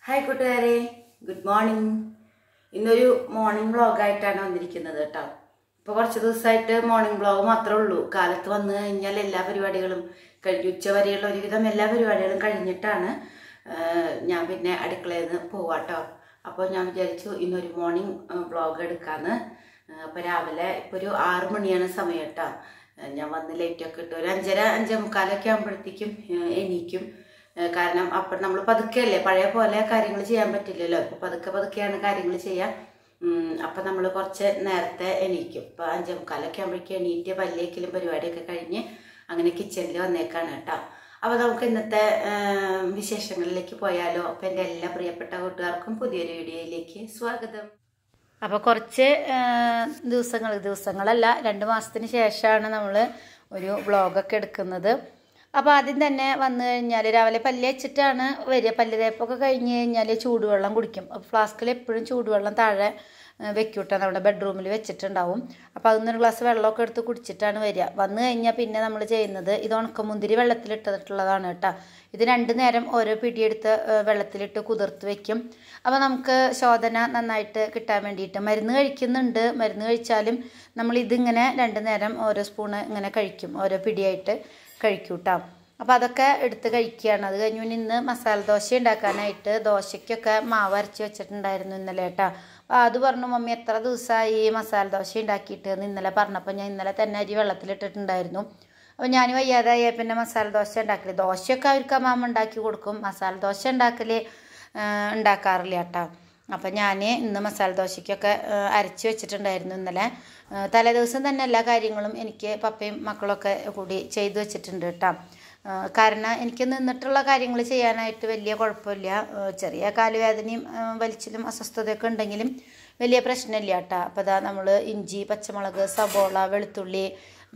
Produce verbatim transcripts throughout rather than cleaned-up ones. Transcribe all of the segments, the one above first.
Hi കൂട്ടുകാരെ, good morning. ഇന്നൊരു morning വ്ളോഗായിട്ടാണ് വന്നിരിക്കുന്നത് കേട്ടോ. ഇപ്പോൾ കുറച്ച് ദിവസമായിട്ട് മോർണിംഗ് വ്ളോഗ് മാത്രമേ ഉള്ളൂ. കാലത്ത് വന്നു കഴിഞ്ഞാൽ എല്ലാ പരിപാടികളും കഴിഞ്ഞു, ഉച്ച വരെയുള്ള ഒരുവിധം എല്ലാ പരിപാടികളും കഴിഞ്ഞിട്ടാണ് ഞാൻ പിന്നെ അടുക്കളയിൽ നിന്ന് പോവാട്ടോ. അപ്പോൾ ഞാൻ വിചാരിച്ചു ഇന്നൊരു മോർണിംഗ് വ്ളോഗ് എടുക്കാമെന്ന്. അപ്പോൾ രാവിലെ ഇപ്പോൾ ഒരു ആറ് മണിയാണ് സമയം കേട്ടോ. ഞാൻ വന്ന് ലൈറ്റൊക്കെ ഇട്ട് ഒരു അഞ്ചര അഞ്ചേ മുക്കാലൊക്കെ ആകുമ്പോഴത്തേക്കും എണീക്കും. കാരണം അപ്പം നമ്മൾ പതുക്കെയല്ലേ, പഴയ പോലെ കാര്യങ്ങൾ ചെയ്യാൻ പറ്റില്ലല്ലോ. ഇപ്പം പതുക്കെ പതുക്കെയാണ് കാര്യങ്ങൾ ചെയ്യുക. അപ്പം നമ്മൾ കുറച്ച് നേരത്തെ എണീക്കും. ഇപ്പം അഞ്ചേ മുക്കാലൊക്കെ ആകുമ്പോഴേക്കും എണീറ്റ് പല്ലേക്കലും പരിപാടിയൊക്കെ കഴിഞ്ഞ് അങ്ങനെ കിച്ചണിൽ വന്നേക്കാണ് കേട്ടോ. അപ്പോൾ നമുക്ക് ഇന്നത്തെ വിശേഷങ്ങളിലേക്ക് പോയാലോ. അപ്പം എൻ്റെ എല്ലാ പ്രിയപ്പെട്ട കൂട്ടുകാർക്കും പുതിയൊരു വീഡിയോയിലേക്ക് സ്വാഗതം. അപ്പോൾ കുറച്ച് ദിവസങ്ങൾ ദിവസങ്ങളല്ല രണ്ട് മാസത്തിന് ശേഷമാണ് നമ്മൾ ഒരു വ്ളോഗൊക്കെ എടുക്കുന്നത്. അപ്പോൾ ആദ്യം തന്നെ വന്നു കഴിഞ്ഞാൽ രാവിലെ പല്ല് വെച്ചിട്ടാണ് വരിക. പല്ല് തേപ്പൊക്കെ കഴിഞ്ഞ് കഴിഞ്ഞാൽ ചൂടുവെള്ളം കുടിക്കും. ഫ്ലാസ്കിൽ എപ്പോഴും ചൂടുവെള്ളം താഴെ വെക്കൂട്ടോ, നമ്മുടെ ബെഡ്റൂമിൽ വെച്ചിട്ടുണ്ടാവും. അപ്പോൾ അതൊന്നൊരു ഗ്ലാസ് വെള്ളമൊക്കെ എടുത്ത് കുടിച്ചിട്ടാണ് വരിക. വന്നു കഴിഞ്ഞാൽ പിന്നെ നമ്മൾ ചെയ്യുന്നത് ഇത് ഉണക്കമുന്തിരി വെള്ളത്തിലിട്ടിട്ടുള്ളതാണ് കേട്ടോ. ഇത് രണ്ട് നേരം ഓരോ പിടിയെടുത്ത് വെള്ളത്തിലിട്ട് കുതിർത്ത് വെക്കും. അപ്പോൾ നമുക്ക് ശോധന നന്നായിട്ട് കിട്ടാൻ വേണ്ടിയിട്ട് മരുന്ന് കഴിക്കുന്നുണ്ട്. മരുന്ന് കഴിച്ചാലും നമ്മൾ ഇതിങ്ങനെ രണ്ട് നേരം ഓരോ സ്പൂണ് ഇങ്ങനെ കഴിക്കും, ഓരോ പിടിയായിട്ട് കഴിക്കൂട്ടോ. അപ്പോൾ അതൊക്കെ എടുത്ത് കഴിക്കുകയാണ്. അത് കഴിഞ്ഞ് പിന്നെ ഇന്ന് മസാല ദോശ ഉണ്ടാക്കാനായിട്ട് ദോശയ്ക്കൊക്കെ മാവ് അരച്ച് വെച്ചിട്ടുണ്ടായിരുന്നു ഇന്നലെ കേട്ടോ. അപ്പോൾ അത് പറഞ്ഞു, മമ്മി എത്ര ദിവസമായി മസാല ദോശ ഉണ്ടാക്കിയിട്ട് എന്ന് ഇന്നലെ പറഞ്ഞപ്പോൾ ഞാൻ ഇന്നലെ തന്നെ അരി വെള്ളത്തിലിട്ടിട്ടുണ്ടായിരുന്നു. അപ്പോൾ ഞാൻ വയ്യാതായ പിന്നെ മസാല ദോശ ഉണ്ടാക്കല്, ദോശയൊക്കെ അവർക്ക് മാമ ഉണ്ടാക്കി കൊടുക്കും, മസാല ദോശ ഉണ്ടാക്കൽ ഉണ്ടാക്കാറില്ല കേട്ടോ. അപ്പം ഞാൻ ഇന്ന് മസാല ദോശയ്ക്കൊക്കെ അരച്ച് വെച്ചിട്ടുണ്ടായിരുന്നു ഇന്നലെ. തലേ ദിവസം തന്നെ എല്ലാ കാര്യങ്ങളും എനിക്ക് പപ്പയും മക്കളൊക്കെ കൂടി ചെയ്തു വെച്ചിട്ടുണ്ട് കേട്ടോ. കാരണം എനിക്ക് നിന്നിട്ടുള്ള കാര്യങ്ങൾ ചെയ്യാനായിട്ട് വലിയ കുഴപ്പമില്ല. ചെറിയ കാലുവേദനയും വലിച്ചിലും അസ്വസ്ഥതയൊക്കെ ഉണ്ടെങ്കിലും വലിയ പ്രശ്നമില്ല കേട്ടോ. അപ്പോൾ അതാ നമ്മൾ ഇഞ്ചി, പച്ചമുളക്, സബോള, വെളുത്തുള്ളി,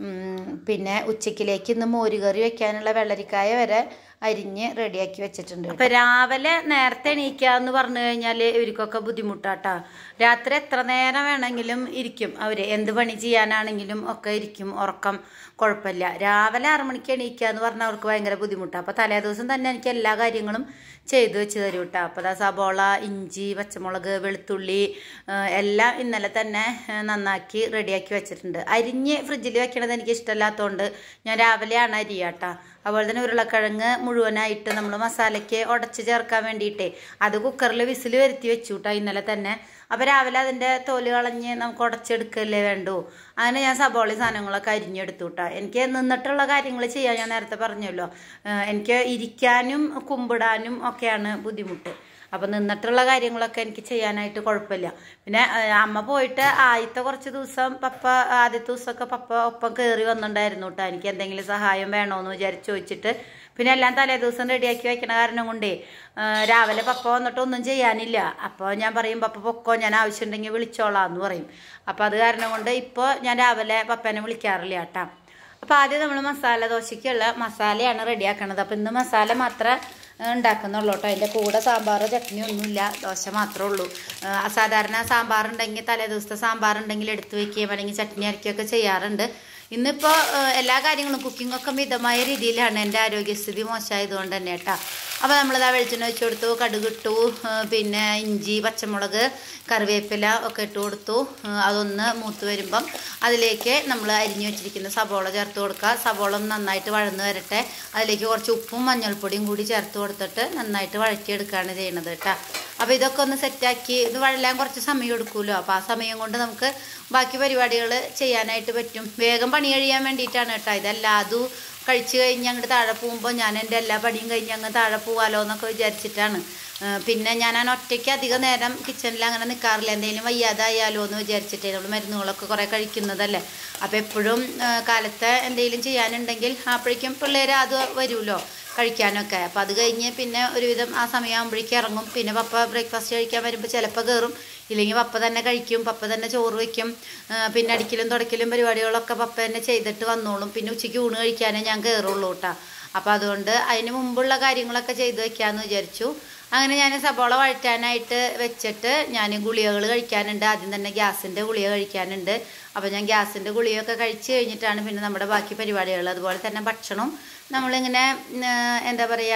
പിന്നെ ഉച്ചക്കിലേക്ക് ഇന്ന് മോരുകറി വെക്കാനുള്ള വെള്ളരിക്കായ വരെ അരിഞ്ഞ് റെഡിയാക്കി വെച്ചിട്ടുണ്ട്. അപ്പം രാവിലെ നേരത്തെ എണീക്കുക എന്ന് പറഞ്ഞു കഴിഞ്ഞാൽ ഇവർക്കൊക്കെ ബുദ്ധിമുട്ടാട്ടോ. രാത്രി എത്ര നേരം വേണമെങ്കിലും ഇരിക്കും അവർ, എന്ത് പണി ചെയ്യാനാണെങ്കിലും ഒക്കെ ഇരിക്കും, ഉറക്കം കുഴപ്പമില്ല. രാവിലെ ആറു മണിക്ക് എണീക്കുക എന്ന് പറഞ്ഞാൽ അവർക്ക് ഭയങ്കര ബുദ്ധിമുട്ടാണ്. അപ്പോൾ തലേ ദിവസം തന്നെ എനിക്ക് എല്ലാ കാര്യങ്ങളും ചെയ്തു വെച്ച് തരും കേട്ടോ. അപ്പോൾ അതാ സബോള, ഇഞ്ചി, പച്ചമുളക്, വെളുത്തുള്ളി എല്ലാം ഇന്നലെ തന്നെ നന്നാക്കി റെഡിയാക്കി വെച്ചിട്ടുണ്ട്. അരിഞ്ഞ് ഫ്രിഡ്ജിൽ വെക്കണത് എനിക്ക് ഇഷ്ടമല്ലാത്തതുകൊണ്ട് ഞാൻ രാവിലെയാണ് അരിയുക കേട്ടോ. അതുപോലെ തന്നെ ഉരുളക്കിഴങ്ങ് മുഴുവനായിട്ട് നമ്മൾ മസാലയ്ക്ക് ഉടച്ച് ചേർക്കാൻ വേണ്ടിയിട്ടേ അത് കുക്കറിൽ വിസിൽ വരുത്തി വെച്ചു കേട്ടോ ഇന്നലെ തന്നെ. അപ്പോൾ രാവിലെ അതിൻ്റെ തോല് കളഞ്ഞ് നമുക്ക് ഉടച്ചെടുക്കല്ലേ വേണ്ടൂ. അങ്ങനെ ഞാൻ സബോളി സാധനങ്ങളൊക്കെ അരിഞ്ഞെടുത്തു കേട്ടോ. എനിക്ക് നിന്നിട്ടുള്ള കാര്യങ്ങൾ ചെയ്യാൻ ഞാൻ നേരത്തെ പറഞ്ഞല്ലോ, എനിക്ക് ഇരിക്കാനും കുമ്പിടാനും ഒക്കെയാണ് ബുദ്ധിമുട്ട്. അപ്പം നിന്നിട്ടുള്ള കാര്യങ്ങളൊക്കെ എനിക്ക് ചെയ്യാനായിട്ട് കുഴപ്പമില്ല. പിന്നെ അമ്മ പോയിട്ട് ആദ്യത്തെ കുറച്ച് ദിവസം പപ്പ ആദ്യത്തെ ദിവസമൊക്കെ പപ്പ ഒപ്പം കയറി വന്നിട്ടുണ്ടായിരുന്നു കേട്ടോ. എനിക്ക് എന്തെങ്കിലും സഹായം വേണമെന്ന് വിചാരിച്ച് ചോദിച്ചിട്ട് പിന്നെ എല്ലാം തലേ ദിവസം റെഡിയാക്കി വയ്ക്കണ കാരണം കൊണ്ടേ രാവിലെ പപ്പ വന്നിട്ട് ഒന്നും ചെയ്യാനില്ല. അപ്പോൾ ഞാൻ പറയും, പപ്പ പൊക്കോ, ഞാൻ ആവശ്യമുണ്ടെങ്കിൽ വിളിച്ചോളാം എന്ന് പറയും. അപ്പോൾ അത് കാരണം കൊണ്ട് ഇപ്പോൾ ഞാൻ രാവിലെ പപ്പേനെ വിളിക്കാറില്ല കേട്ടോ. അപ്പോൾ ആദ്യം നമ്മൾ മസാല ദോശയ്ക്കുള്ള മസാലയാണ് റെഡിയാക്കണത്. അപ്പോൾ ഇന്ന് മസാല മാത്രമേ ഉണ്ടാക്കുന്നുള്ളൂ കേട്ടോ. അതിൻ്റെ കൂടെ സാമ്പാർ ചട്നി ഒന്നുമില്ല, ദോശ മാത്രമേ ഉള്ളൂ. സാധാരണ സാമ്പാർ ഉണ്ടെങ്കിൽ തലേ ദിവസത്തെ സാമ്പാർ ഉണ്ടെങ്കിൽ എടുത്ത് വയ്ക്കുകയും അല്ലെങ്കിൽ ചട്നി അരക്കുകയൊക്കെ ചെയ്യാറുണ്ട്. ഇന്നിപ്പോൾ എല്ലാ കാര്യങ്ങളും കുക്കിങ്ങൊക്കെ മിതമായ രീതിയിലാണ്. എൻ്റെ ആരോഗ്യസ്ഥിതി മോശമായതുകൊണ്ട് തന്നെ കേട്ടോ. അപ്പോൾ നമ്മളിതാ വെളിച്ചെണ്ണ വെച്ച് കൊടുത്തു, കടുകിട്ടു, പിന്നെ ഇഞ്ചി, പച്ചമുളക്, കറിവേപ്പില ഒക്കെ ഇട്ട് കൊടുത്തു. അതൊന്ന് മൂത്ത് വരുമ്പം അതിലേക്ക് നമ്മൾ അരിഞ്ഞു വെച്ചിരിക്കുന്ന സബോള ചേർത്ത് കൊടുക്കുക. സബോള നന്നായിട്ട് വഴന്ന് വരട്ടെ. അതിലേക്ക് കുറച്ച് ഉപ്പും മഞ്ഞൾപ്പൊടിയും കൂടി ചേർത്ത് കൊടുത്തിട്ട് നന്നായിട്ട് വഴറ്റിയെടുക്കുകയാണ് ചെയ്യുന്നത് കേട്ടോ. അപ്പോൾ ഇതൊക്കെ ഒന്ന് സെറ്റാക്കി, ഇത് വഴലാൻ കുറച്ച് സമയം എടുക്കുമല്ലോ. അപ്പോൾ ആ സമയം കൊണ്ട് നമുക്ക് ബാക്കി പരിപാടികൾ ചെയ്യാനായിട്ട് പറ്റും. വേഗം പണി കഴിയാൻ വേണ്ടിയിട്ടാണ് കേട്ടോ. ഇതെല്ലാം അതും കഴിച്ച് കഴിഞ്ഞ് അങ്ങോട്ട് താഴെ പോകുമ്പോൾ ഞാൻ എൻ്റെ എല്ലാ പണിയും കഴിഞ്ഞ് അങ്ങ് താഴെ പോകാമല്ലോ എന്നൊക്കെ വിചാരിച്ചിട്ടാണ്. പിന്നെ ഞാൻ ആ ഒറ്റയ്ക്ക് അധികം നേരം കിച്ചണിൽ അങ്ങനെ നിൽക്കാറില്ല. എന്തെങ്കിലും വയ്യാതായാലോ എന്ന് വിചാരിച്ചിട്ടേ. നമ്മൾ മരുന്നുകളൊക്കെ കുറേ കഴിക്കുന്നതല്ലേ. അപ്പോൾ എപ്പോഴും കാലത്തെ എന്തെങ്കിലും ചെയ്യാനുണ്ടെങ്കിൽ അപ്പോഴേക്കും പിള്ളേർ അത് വരുമല്ലോ കഴിക്കാനൊക്കെ. അപ്പോൾ അത് കഴിഞ്ഞ് പിന്നെ ഒരുവിധം ആ സമയമാകുമ്പോഴേക്കും ഇറങ്ങും. പിന്നെ പപ്പ ബ്രേക്ക്ഫാസ്റ്റ് കഴിക്കാൻ വരുമ്പോൾ ചിലപ്പോൾ കയറും, ഇല്ലെങ്കിൽ പപ്പ തന്നെ കഴിക്കും, പപ്പ തന്നെ ചോറ് വയ്ക്കും. പിന്നെ അടിക്കലും തുടക്കലും പരിപാടികളൊക്കെ പപ്പ തന്നെ ചെയ്തിട്ട് വന്നോളും. പിന്നെ ഉച്ചയ്ക്ക് ഊണ് കഴിക്കാനേ ഞാൻ കയറുള്ളൂ കേട്ടോ. അപ്പോൾ അതുകൊണ്ട് അതിന് മുമ്പുള്ള കാര്യങ്ങളൊക്കെ ചെയ്ത് വയ്ക്കാമെന്ന് വിചാരിച്ചു. അങ്ങനെ ഞാൻ സബോള വഴറ്റാനായിട്ട് വെച്ചിട്ട് ഞാൻ ഗുളികകൾ കഴിക്കാനുണ്ട്. ആദ്യം തന്നെ ഗ്യാസിൻ്റെ ഗുളിക കഴിക്കാനുണ്ട്. അപ്പോൾ ഞാൻ ഗ്യാസിൻ്റെ ഗുളികയൊക്കെ കഴിച്ച് കഴിഞ്ഞിട്ടാണ് പിന്നെ നമ്മുടെ ബാക്കി പരിപാടികൾ. അതുപോലെ തന്നെ ഭക്ഷണം നമ്മളിങ്ങനെ എന്താ പറയുക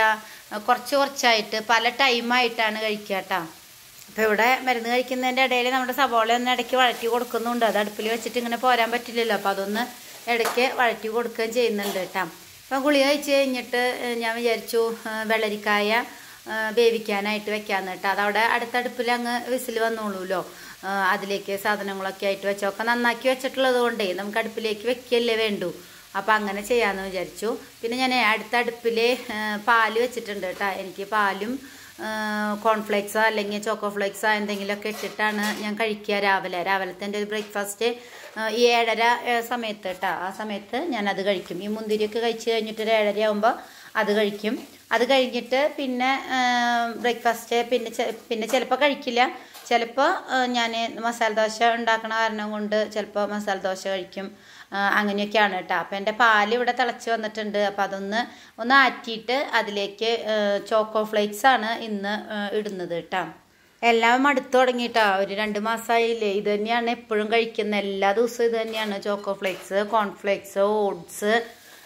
കുറച്ച് കുറച്ചായിട്ട് പല ടൈമായിട്ടാണ് കഴിക്കുക കേട്ടോ. അപ്പോൾ ഇവിടെ മരുന്ന് കഴിക്കുന്നതിൻ്റെ ഇടയിൽ നമ്മുടെ സവോള ഒന്ന് ഇടയ്ക്ക് വഴറ്റി കൊടുക്കുന്നുണ്ട്. അത് അടുപ്പിൽ വെച്ചിട്ട് ഇങ്ങനെ പോരാൻ പറ്റില്ലല്ലോ, അപ്പോൾ അതൊന്ന് ഇടയ്ക്ക് വഴറ്റി കൊടുക്കുകയും ചെയ്യുന്നുണ്ട് കേട്ടോ. അപ്പം ഗുളിക കഴിച്ച് കഴിഞ്ഞിട്ട് ഞാൻ വിചാരിച്ചു വെള്ളരിക്കായ വേവിക്കാനായിട്ട് വെക്കാമെന്ന് കേട്ടോ. അതവിടെ അടുത്തടുപ്പിൽ അങ്ങ് വിസിൽ വന്നോളൂല്ലോ. അതിലേക്ക് സാധനങ്ങളൊക്കെ ആയിട്ട് വെച്ചൊക്കെ നന്നാക്കി വെച്ചിട്ടുള്ളത് കൊണ്ടേ നമുക്ക് അടുപ്പിലേക്ക് വെക്കല്ലേ വേണ്ടൂ. അപ്പോൾ അങ്ങനെ ചെയ്യാമെന്ന് വിചാരിച്ചു. പിന്നെ ഞാൻ അടുത്ത അടുപ്പിൽ പാല് വെച്ചിട്ടുണ്ട് കേട്ടോ. എനിക്ക് പാലും കോൺഫ്ലേക്സോ അല്ലെങ്കിൽ ചോക്കോ ഫ്ലേക്സോ എന്തെങ്കിലുമൊക്കെ ഇട്ടിട്ടാണ് ഞാൻ കഴിക്കുക രാവിലെ. രാവിലത്തെ എൻ്റെ ഒരു ബ്രേക്ക്ഫാസ്റ്റ് ഈ ഏഴര സമയത്ത് കേട്ടോ. ആ സമയത്ത് ഞാനത് കഴിക്കും. ഈ മുന്തിരിയൊക്കെ കഴിച്ച് കഴിഞ്ഞിട്ട് ഒരു ഏഴര ആകുമ്പോൾ അത് കഴിക്കും. അത് കഴിഞ്ഞിട്ട് പിന്നെ ബ്രേക്ക്ഫാസ്റ്റ് പിന്നെ പിന്നെ ചിലപ്പോൾ കഴിക്കില്ല. ചിലപ്പോൾ ഞാൻ മസാല ദോശ ഉണ്ടാക്കണ കാരണം കൊണ്ട് ചിലപ്പോൾ മസാല ദോശ കഴിക്കും. അങ്ങനെയൊക്കെയാണ് കേട്ടോ. അപ്പോൾ എൻ്റെ പാല് ഇവിടെ തിളച്ച് വന്നിട്ടുണ്ട്. അപ്പോൾ അതൊന്ന് ഒന്ന് ആറ്റിയിട്ട് അതിലേക്ക് ചോക്കോ ഫ്ലേക്സ് ആണ് ഇന്ന് ഇടുന്നത് കേട്ടോ. എല്ലാം അടുത്ത് തുടങ്ങിയിട്ടാ. ഒരു രണ്ട് മാസമായില്ലേ. ഇത് തന്നെയാണ് എപ്പോഴും കഴിക്കുന്നത്. എല്ലാ ദിവസവും ഇത് തന്നെയാണ്. ചോക്കോ ഫ്ലേക്സ്, കോൺഫ്ലേക്സ്, ഓട്സ്,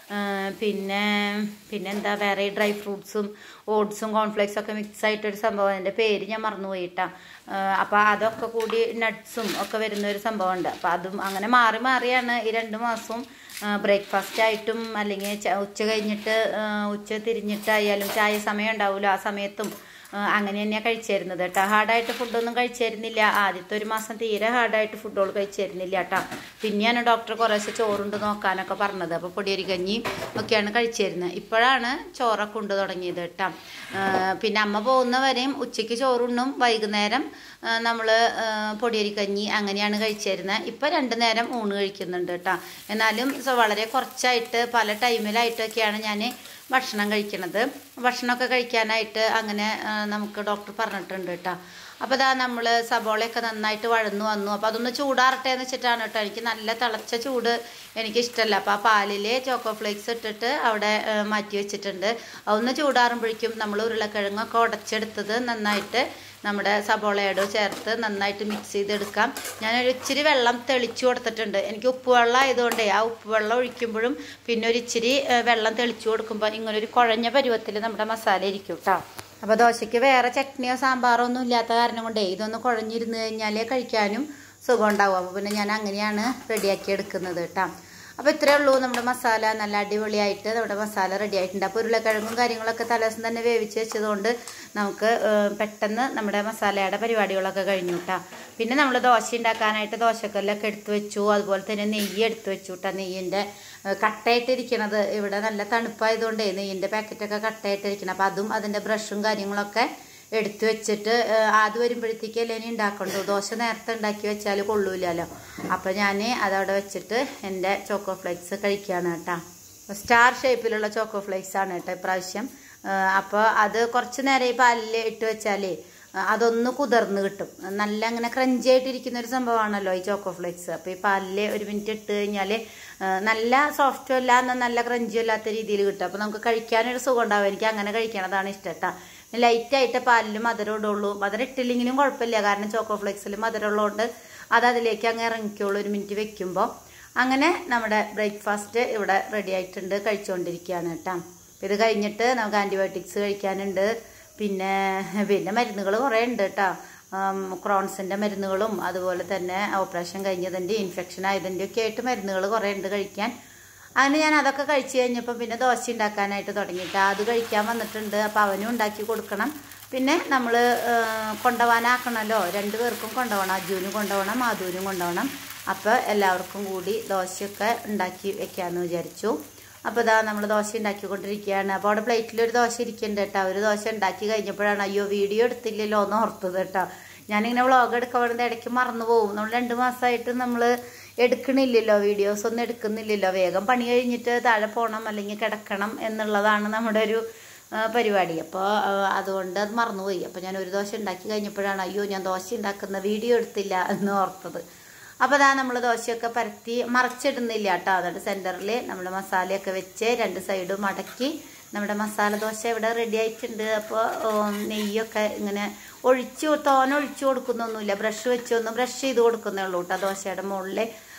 പിന്നെ പിന്നെ എന്താ വേറെ ഡ്രൈ ഫ്രൂട്ട്സും ഓട്സും കോൺഫ്ലേക്സും ഒക്കെ മിക്സ് ആയിട്ടൊരു സംഭവം. അതിൻ്റെ പേര് ഞാൻ മറന്നുപോയിട്ടാ. അപ്പോൾ അതൊക്കെ കൂടി നട്ട്സും ഒക്കെ വരുന്ന ഒരു സംഭവമുണ്ട്. അപ്പോൾ അതും അങ്ങനെ മാറി മാറിയാണ് ഈ രണ്ട് മാസവും ബ്രേക്ക്ഫാസ്റ്റ് ആയിട്ടും അല്ലെങ്കിൽ ഉച്ച കഴിഞ്ഞിട്ട് ഉച്ച തിരിഞ്ഞിട്ടായാലും ചായ സമയം ഉണ്ടാവുമല്ലോ, ആ സമയത്തും അങ്ങനെ തന്നെയാണ് കഴിച്ചിരുന്നത് കേട്ടോ. ഹാർഡായിട്ട് ഫുഡൊന്നും കഴിച്ചിരുന്നില്ല. ആദ്യത്തെ ഒരു മാസം തീരെ ഹാർഡായിട്ട് ഫുഡുകൾ കഴിച്ചിരുന്നില്ല കേട്ടോ. പിന്നെയാണ് ഡോക്ടർ കുറേശ്ശെ ചോറുണ്ട് നോക്കാനൊക്കെ പറഞ്ഞത്. അപ്പോൾ പൊടിയരി കഞ്ഞി ഒക്കെയാണ് കഴിച്ചിരുന്നത്. ഇപ്പോഴാണ് ചോറൊക്കെ കൊണ്ട് തുടങ്ങിയത് കേട്ടോ. പിന്നെ അമ്മ പോകുന്നവരെയും ഉച്ചയ്ക്ക് ചോറുണ്ണും, വൈകുന്നേരം നമ്മൾ പൊടിയരി കഞ്ഞി അങ്ങനെയാണ് കഴിച്ചിരുന്നത്. ഇപ്പോൾ രണ്ട് നേരം ഊണ് കഴിക്കുന്നുണ്ട് കേട്ടോ. എന്നാലും വളരെ കുറച്ചായിട്ട് പല ടൈമിലായിട്ടൊക്കെയാണ് ഞാൻ ഭക്ഷണം കഴിക്കണത്. ഭക്ഷണമൊക്കെ കഴിക്കാനായിട്ട് അങ്ങനെ നമുക്ക് ഡോക്ടർ പറഞ്ഞിട്ടുണ്ട് കേട്ടോ. അപ്പോൾ ഇതാ നമ്മൾ സബോളയൊക്കെ നന്നായിട്ട് വഴന്നു വന്നു. അപ്പോൾ അതൊന്ന് ചൂടാറട്ടെ എന്ന് വെച്ചിട്ടാണ് കേട്ടോ. എനിക്ക് നല്ല തിളച്ച ചൂട് എനിക്കിഷ്ടമല്ല. അപ്പോൾ ആ പാലിൽ ചോക്കോ ഫ്ലേക്സ് ഇട്ടിട്ട് അവിടെ മാറ്റി വെച്ചിട്ടുണ്ട്. അതൊന്ന് ചൂടാറുമ്പോഴേക്കും നമ്മൾ ഉരുളക്കിഴങ്ങൊക്കെ ഉടച്ചെടുത്തത് നന്നായിട്ട് നമ്മുടെ സബോളയോട് ചേർത്ത് നന്നായിട്ട് മിക്സ് ചെയ്തെടുക്കാം. ഞാനൊരു ഇച്ചിരി വെള്ളം തെളിച്ചു കൊടുത്തിട്ടുണ്ട്. എനിക്ക് ഉപ്പ് വെള്ളം ആയതുകൊണ്ടേ ആ ഉപ്പ് വെള്ളം ഒഴിക്കുമ്പോഴും പിന്നെ ഒരു ഇച്ചിരി വെള്ളം തെളിച്ചു കൊടുക്കുമ്പോൾ ഇങ്ങനൊരു കുഴഞ്ഞ പരുവത്തിൽ നമ്മുടെ മസാല ഇരിക്കും കേട്ടോ. അപ്പോൾ ദോശയ്ക്ക് വേറെ ചട്നിയോ സാമ്പാറോ ഒന്നും ഇല്ലാത്ത കാരണം കൊണ്ടേ ഇതൊന്ന് കുഴഞ്ഞിരുന്ന് കഴിഞ്ഞാലേ കഴിക്കാനും സുഖം ഉണ്ടാവും. അപ്പോൾ പിന്നെ ഞാൻ അങ്ങനെയാണ് റെഡിയാക്കി എടുക്കുന്നത് കേട്ടോ. അപ്പോൾ ഇത്രയേ ഉള്ളൂ. നമ്മുടെ മസാല നല്ല അടിപൊളിയായിട്ട് നമ്മുടെ മസാല റെഡി ആയിട്ടുണ്ട്. അപ്പോൾ ഉരുളക്കിഴങ്ങും കാര്യങ്ങളൊക്കെ തലേദിവസം തന്നെ വേവിച്ച് വെച്ചതുകൊണ്ട് നമുക്ക് പെട്ടെന്ന് നമ്മുടെ മസാലയുടെ പരിപാടികളൊക്കെ കഴിഞ്ഞു കേട്ടോ. പിന്നെ നമ്മൾ ദോശ ഉണ്ടാക്കാനായിട്ട് ദോശക്കല്ലൊക്കെ എടുത്തു വെച്ചു. അതുപോലെ തന്നെ നെയ്യ് എടുത്തു വെച്ചു കേട്ടോ. നെയ്യിൻ്റെ കട്ടയായിട്ടിരിക്കണത് ഇവിടെ നല്ല തണുപ്പായതുകൊണ്ടേ നെയ്യിൻ്റെ പാക്കറ്റൊക്കെ കട്ടയായിട്ടിരിക്കണം. അപ്പോൾ അതും അതിൻ്റെ ബ്രഷും കാര്യങ്ങളൊക്കെ എടുത്തു വെച്ചിട്ട് അത് വരുമ്പോഴത്തേക്ക് അല്ലേ ഉണ്ടാക്കണ്ടു. ദോശ നേരത്തെ ഉണ്ടാക്കി വെച്ചാൽ കൊള്ളൂലല്ലോ. അപ്പോൾ ഞാൻ അതവിടെ വെച്ചിട്ട് എൻ്റെ ചോക്കോ ഫ്ലേക്സ് കഴിക്കുകയാണ് കേട്ടോ. സ്റ്റാർ ഷേപ്പിലുള്ള ചോക്കോ ഫ്ലേക്സ് ആണ് കേട്ടോ ഇപ്രാവശ്യം. അപ്പോൾ അത് കുറച്ച് നേരം ഈ പാലിൽ ഇട്ട് വെച്ചാലേ അതൊന്ന് കുതിർന്ന് കിട്ടും. നല്ല അങ്ങനെ ക്രഞ്ചി ആയിട്ടിരിക്കുന്ന ഒരു സംഭവമാണല്ലോ ഈ ചോക്കോ ഫ്ലേക്സ്. അപ്പോൾ ഈ പാലിൽ ഒരു മിനിറ്റ് ഇട്ട് കഴിഞ്ഞാൽ നല്ല സോഫ്റ്റും അല്ല എന്നാൽ നല്ല ക്രഞ്ചിയും അല്ലാത്ത രീതിയിൽ കിട്ടും. അപ്പോൾ നമുക്ക് കഴിക്കാനൊരു സുഖം ഉണ്ടാവും. എനിക്ക് അങ്ങനെ കഴിക്കണതാണ് ഇഷ്ടം കേട്ടോ. ലൈറ്റായിട്ട് പാലിൽ മധുരം ഇടുള്ളൂ. മധുരം ഇട്ടില്ലെങ്കിലും കുഴപ്പമില്ല, കാരണം ചോക്കോ ഫ്ലേക്സിൽ മധുരം ഉള്ളതുകൊണ്ട് അത് അതിലേക്ക് അങ്ങ് ഇറങ്ങിക്കുള്ളൂ ഒരു മിനിറ്റ് വെക്കുമ്പോൾ. അങ്ങനെ നമ്മുടെ ബ്രേക്ക്ഫാസ്റ്റ് ഇവിടെ റെഡി ആയിട്ടുണ്ട്, കഴിച്ചുകൊണ്ടിരിക്കുകയാണ് കേട്ടോ. ഇത് കഴിഞ്ഞിട്ട് നമുക്ക് ആൻറ്റിബയോട്ടിക്സ് കഴിക്കാനുണ്ട്. പിന്നെ പിന്നെ മരുന്നുകൾ കുറേ ഉണ്ട് കേട്ടോ. ക്രോൺസിൻ്റെ മരുന്നുകളും അതുപോലെ തന്നെ ഓപ്പറേഷൻ കഴിഞ്ഞതിൻ്റെ ഇൻഫെക്ഷൻ ആയതിൻ്റെ ഒക്കെ ആയിട്ട് മരുന്നുകൾ കുറേ ഉണ്ട് കഴിക്കാൻ. അങ്ങനെ ഞാൻ അതൊക്കെ കഴിച്ച് കഴിഞ്ഞപ്പോൾ പിന്നെ ദോശ ഉണ്ടാക്കാനായിട്ട് തുടങ്ങിയിട്ട് അത് കഴിക്കാൻ വന്നിട്ടുണ്ട്. അപ്പോൾ അവനും ഉണ്ടാക്കി കൊടുക്കണം. പിന്നെ നമ്മൾ കൊണ്ടുപോകാനാക്കണമല്ലോ, രണ്ട് പേർക്കും കൊണ്ടുപോകണം. അജുവിനും കൊണ്ടുപോകണം, മാധുവിനും കൊണ്ടുപോകണം. അപ്പോൾ എല്ലാവർക്കും കൂടി ദോശയൊക്കെ ഉണ്ടാക്കി വെക്കാമെന്ന് വിചാരിച്ചു. അപ്പോൾ ഇതാ നമ്മൾ ദോശ ഉണ്ടാക്കിക്കൊണ്ടിരിക്കുകയാണ്. അപ്പോൾ അവിടെ പ്ലേറ്റിലൊരു ദോശ ഇരിക്കുന്നുണ്ട് കേട്ടോ. ഒരു ദോശ ഉണ്ടാക്കി കഴിഞ്ഞപ്പോഴാണ് അയ്യോ വീഡിയോ എടുത്തില്ലല്ലോ എന്ന് ഓർത്തത് കേട്ടോ. ഞാനിങ്ങനെ വ്ളോഗ് എടുക്കാൻ വേണ്ടത് ഇടയ്ക്ക് മറന്നു പോകും. നമ്മൾ രണ്ട് മാസമായിട്ട് നമ്മൾ എടുക്കണില്ലല്ലോ, വീഡിയോസ് ഒന്നും എടുക്കുന്നില്ലല്ലോ. വേഗം പണി കഴിഞ്ഞിട്ട് താഴെ പോകണം അല്ലെങ്കിൽ കിടക്കണം എന്നുള്ളതാണ് നമ്മുടെ ഒരു പരിപാടി. അപ്പോൾ അതുകൊണ്ട് അത് മറന്നുപോയി. അപ്പോൾ ഞാൻ ഒരു ദോശ ഉണ്ടാക്കി കഴിഞ്ഞപ്പോഴാണ് അയ്യോ ഞാൻ ദോശ ഉണ്ടാക്കുന്ന വീഡിയോ എടുത്തില്ല എന്ന് ഓർത്തത്. അപ്പോൾ അതാ നമ്മൾ ദോശയൊക്കെ പരത്തി മറച്ചിടുന്നില്ല കേട്ടോ. അതുകൊണ്ട് സെൻറ്ററിൽ നമ്മൾ മസാലയൊക്കെ വെച്ച് രണ്ട് സൈഡും മടക്കി നമ്മുടെ മസാല ദോശ ഇവിടെ റെഡി ആയിട്ടുണ്ട്. അപ്പോൾ നെയ്യൊക്കെ ഇങ്ങനെ ഒഴിച്ച് തോനെ ഒഴിച്ചു കൊടുക്കുന്നൊന്നുമില്ല, ബ്രഷ് വെച്ചൊന്ന് ബ്രഷ് ചെയ്ത് കൊടുക്കുന്നേ ഉള്ളൂ കേട്ടോ ദോശയുടെ മുകളിൽ.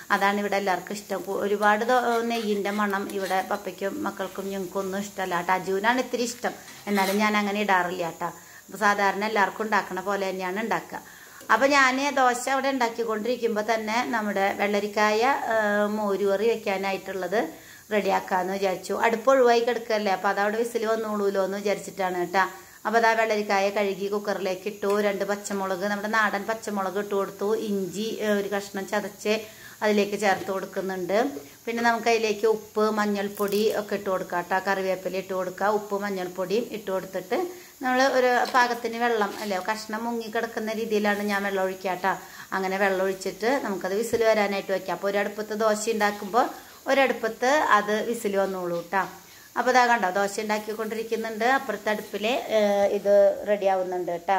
അതാണ് ഇവിടെ എല്ലാവർക്കും ഇഷ്ടം. ഒരുപാട് നെയ്യിൻ്റെ മണം ഇവിടെ പപ്പയ്ക്കും മക്കൾക്കും ഞങ്ങൾക്കും ഒന്നും ഇഷ്ടമല്ല കേട്ടോ. അജുവിനാണ് ഇത്തിരി ഇഷ്ടം, എന്നാലും ഞാൻ അങ്ങനെ ഇടാറില്ല കേട്ടോ. അപ്പോൾ സാധാരണ എല്ലാവർക്കും ഉണ്ടാക്കണ പോലെ തന്നെയാണ് ഉണ്ടാക്കുക. അപ്പോൾ ഞാൻ ദോശ അവിടെ ഉണ്ടാക്കിക്കൊണ്ടിരിക്കുമ്പോൾ തന്നെ നമ്മുടെ വെള്ളരിക്കായ മോരുകറി വെക്കാനായിട്ടുള്ളത് റെഡിയാക്കാമെന്ന് വിചാരിച്ചു. അടുപ്പ് ഒഴിവായി കിടക്കല്ലേ, അപ്പോൾ അതവിടെ വിസിൽ വന്നോളൂല്ലോ എന്ന് വിചാരിച്ചിട്ടാണ് കേട്ടോ. അപ്പോൾ അതാ വെള്ളരിക്കായ കഴുകി കുക്കറിലേക്ക് ഇട്ടു. രണ്ട് പച്ചമുളക്, നമ്മുടെ നാടൻ പച്ചമുളക് ഇട്ട് കൊടുത്തു. ഇഞ്ചി ഒരു കഷ്ണം ചതച്ച് അതിലേക്ക് ചേർത്ത് കൊടുക്കുന്നുണ്ട്. പിന്നെ നമുക്ക് അതിലേക്ക് ഉപ്പ് മഞ്ഞൾപ്പൊടി ഒക്കെ ഇട്ട് കൊടുക്കാം കേട്ടോ. കറിവേപ്പില ഇട്ട് കൊടുക്കുക, ഉപ്പ് മഞ്ഞൾപ്പൊടിയും ഇട്ട് കൊടുത്തിട്ട് നമ്മൾ ഒരു പാകത്തിന് വെള്ളം അല്ലേ, കഷ്ണം മുങ്ങി കിടക്കുന്ന രീതിയിലാണ് ഞാൻ വെള്ളം ഒഴിക്കുക കേട്ടോ. അങ്ങനെ വെള്ളം ഒഴിച്ചിട്ട് നമുക്കത് വിസിൽ വരാനായിട്ട് വയ്ക്കാം. അപ്പോൾ ഒരടുപ്പത്ത് ദോശ ഉണ്ടാക്കുമ്പോൾ ഒരടുപ്പത്ത് അത് വിസിൽ വന്നോളൂ കേട്ടോ. അപ്പോൾ ഇതാ കണ്ടോ, ദോശ ഉണ്ടാക്കിക്കൊണ്ടിരിക്കുന്നുണ്ട്. അപ്പുറത്തെ അടുപ്പിൽ ഇത് റെഡി ആവുന്നുണ്ട് കേട്ടോ.